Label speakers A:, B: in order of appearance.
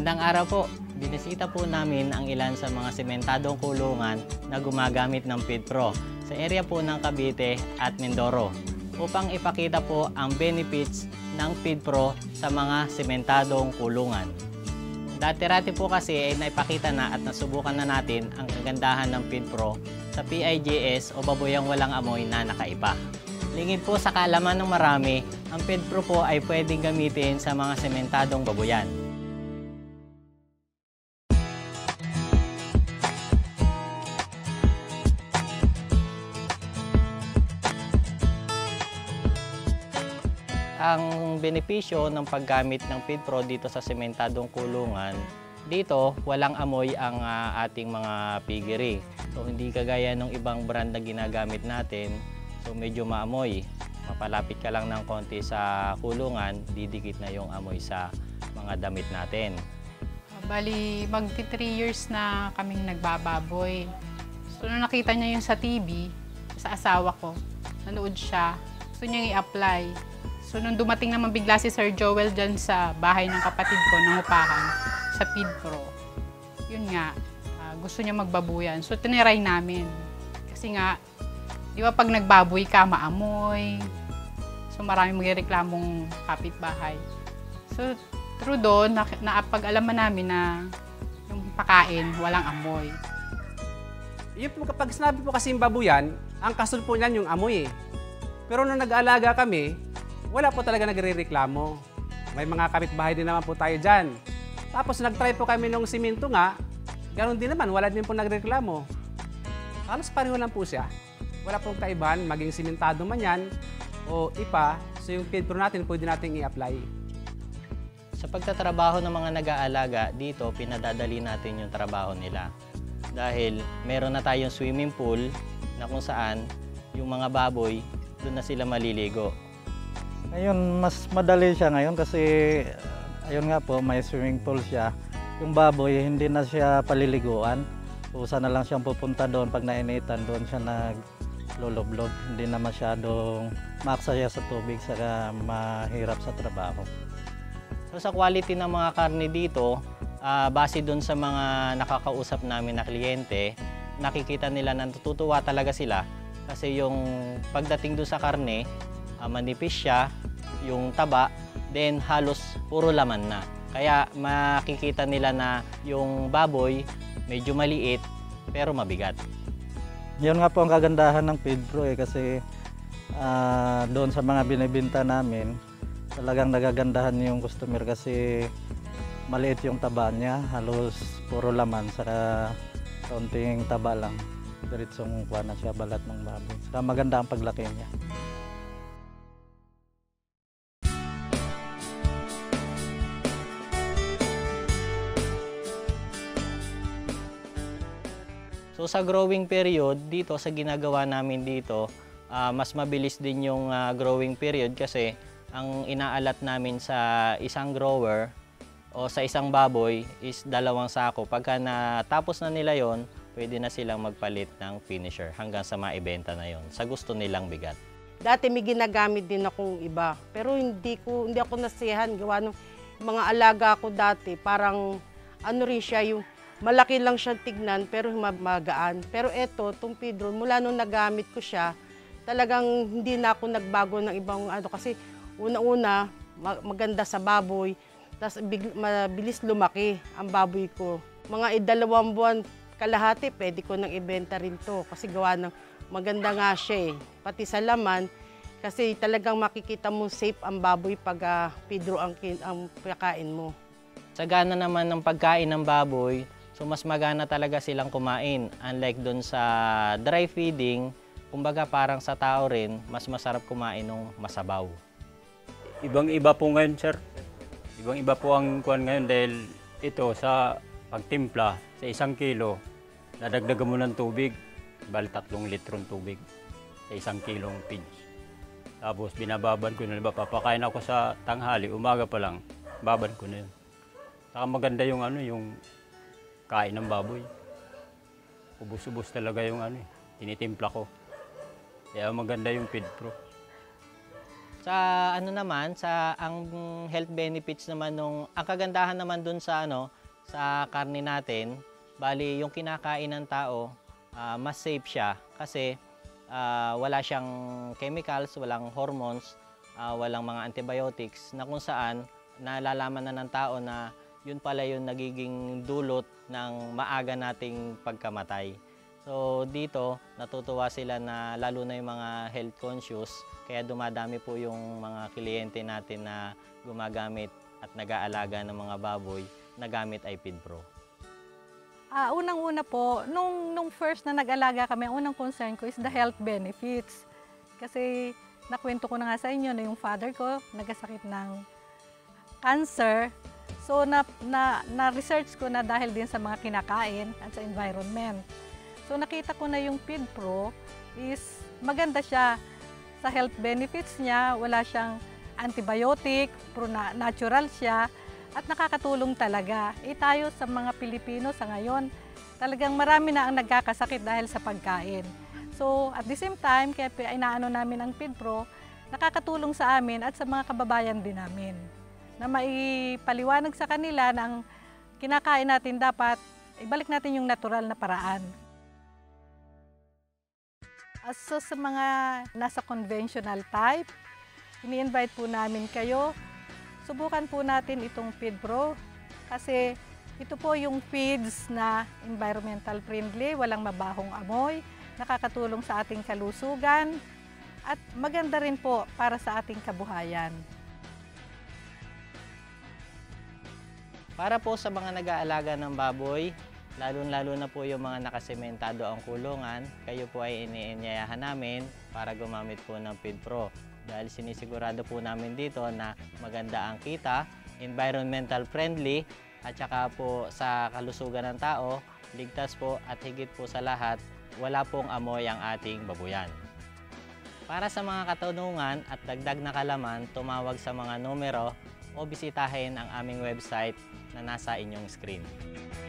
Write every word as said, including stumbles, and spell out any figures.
A: Magandang araw po. Binisita po namin ang ilan sa mga sementadong kulungan na gumagamit ng Feedpro sa area po ng Cavite at Mindoro upang ipakita po ang benefits ng Feedpro sa mga sementadong kulungan. Dati-rati po kasi ay naipakita na at nasubukan na natin ang kagandahan ng Feedpro sa P I G S o baboyang walang amoy na nakaipa. Lingid po sa kaalaman ng marami, ang Feedpro po ay pwedeng gamitin sa mga sementadong baboyan. Ang benepisyo ng paggamit ng Feedpro dito sa sementadong kulungan, dito walang amoy ang uh, ating mga piggery. So hindi kagaya ng ibang brand na ginagamit natin, so medyo maamoy. Mapalapit ka lang ng konti sa kulungan, didikit na yung amoy sa mga damit natin.
B: Bali, magti three years na kaming nagbababoy. So nung nakita niya yun sa T V, sa asawa ko, nanood siya, gusto niya i-apply. So, nung dumating naman bigla si Sir Joel dyan sa bahay ng kapatid ko, nangupahan sa Feedpro, yun nga, uh, gusto niya magbabuyan. So, tiniray namin. Kasi nga, di ba pag nagbaboy ka, maamoy. So, maraming magreklamong kapitbahay. So, through doon, na, naapag-alaman namin na yung pakain, walang amoy.
C: Yung po, kapag sinabi po kasi yung babuyan, ang kasunod po niyan yung amoy eh. Pero nung nag-aalaga kami, wala po talaga nagre-reklamo. May mga kapitbahay din naman po tayo dyan. Tapos nag-try po kami nung siminto nga, ganoon din naman, wala din po nagreklamo. Halos pareho lang po siya. Wala pong kaibahan, maging simentado man yan o ipa, so yung Feedpro natin pwede natin i-apply.
A: Sa pagtatrabaho ng mga nag-aalaga, dito pinadadali natin yung trabaho nila. Dahil meron na tayong swimming pool na kung saan yung mga baboy, doon na sila maliligo.
D: Ngayon, mas madali siya ngayon kasi ayun nga po, may swimming pool siya. Yung baboy, hindi na siya paliliguan. Usa na lang siyang pupunta doon pag nainitan, doon siya nagloloblog. Hindi na masyadong maksa siya sa tubig, saka mahirap sa trabaho.
A: So sa quality ng mga karne dito, uh, base doon sa mga nakakausap namin na kliyente, nakikita nila na natutuwa talaga sila kasi yung pagdating doon sa karne, Uh, manipis siya, yung taba, then halos puro laman na. Kaya makikita nila na yung baboy medyo maliit pero mabigat.
D: Yun nga po ang kagandahan ng Feedpro eh, kasi uh, doon sa mga binibenta namin, talagang nagagandahan yung customer kasi maliit yung taba niya, halos puro laman, saka kaunting taba lang. Diritsong kuha na siya balat ng baboy. Saka maganda ang paglaki niya.
A: So sa growing period, dito sa ginagawa namin dito, uh, mas mabilis din yung uh, growing period kasi ang inaalat namin sa isang grower o sa isang baboy is dalawang sako. Pagka natapos na nila yon, pwede na silang magpalit ng finisher hanggang sa maibenta na yon sa gusto nilang bigat.
E: Dati may ginagamit din akong iba, pero hindi ko hindi ako nasiyahan gawa ng mga alaga ko dati. Parang ano rin siya, yung malaki lang siya tignan pero magaan. Pero eto, itong Feedpro, mula nung nagamit ko siya, talagang hindi na ako nagbago ng ibang ano. Kasi una-una, maganda sa baboy, tapos mabilis lumaki ang baboy ko. Mga idalawang buwan kalahati, pwede ko nang ibenta rin to. Kasi gawa ng maganda nga siya eh. Pati sa laman, kasi talagang makikita mo safe ang baboy pag uh, Feedpro ang, ang pagkain mo.
A: Sa gana naman ng pagkain ng baboy, so mas magana talaga silang kumain. Unlike doon sa dry feeding, kumbaga parang sa tao rin, mas masarap kumain ng masabaw.
F: Ibang-iba po ngayon, sir. Ibang-iba po ang kuwan ngayon dahil ito sa pagtimpla sa isang kilo, nadagdagan mo ng tubig, bali tatlong litrong tubig sa isang kilong feeds. Tapos binababan ko na, diba, papakain ako sa tanghali, umaga pa lang, baban ko na yun. Saka maganda yung ano, yung kain ng baboy. Ubus-ubus talaga yung ano, tinitimpla ko. Kaya maganda yung Feedpro.
A: Sa ano naman, sa ang health benefits naman nung ang kagandahan naman dun sa ano, sa karne natin, bali yung kinakain ng tao, uh, mas safe siya kasi uh, wala siyang chemicals, walang hormones, uh, walang mga antibiotics na kung saan nalalaman na ng tao na yun pala yung nagiging dulot ng maaga nating pagkamatay. So dito, natutuwa sila na lalo na yung mga health conscious, kaya dumadami po yung mga kliyente natin na gumagamit at nag-aalaga ng mga baboy na gamit ay Feedpro.
G: Ah, unang-una po, nung, nung first na nag-alaga kami, ang unang concern ko is the health benefits. Kasi nakwento ko na nga sa inyo na yung father ko nagkasakit ng cancer. So na, na, na-research ko na dahil din sa mga kinakain at sa environment. So nakita ko na yung Feedpro is maganda siya sa health benefits niya, wala siyang antibiotic, natural siya at nakakatulong talaga. E tayo sa mga Pilipino sa ngayon, talagang marami na ang nagkakasakit dahil sa pagkain. So at the same time, kaya inaano namin ang Feedpro, nakakatulong sa amin at sa mga kababayan din namin na maipaliwanag sa kanila na ang kinakain natin dapat ibalik natin yung natural na paraan. So sa mga nasa conventional type, ini-invite po namin kayo, subukan po natin itong Feedpro kasi ito po yung feeds na environmental friendly, walang mabahong amoy, nakakatulong sa ating kalusugan at maganda rin po para sa ating kabuhayan.
A: Para po sa mga nag-aalaga ng baboy, lalo-lalo na po yung mga nakasementado ang kulungan, kayo po ay iniinyayahan namin para gumamit po ng Feedpro. Dahil sinisigurado po namin dito na maganda ang kita, environmental friendly, at saka po sa kalusugan ng tao, ligtas po at higit po sa lahat, wala pong amoy ang ating babuyan. Para sa mga katanungan at dagdag na kalaman, tumawag sa mga numero o bisitahin ang aming website na nasa inyong screen.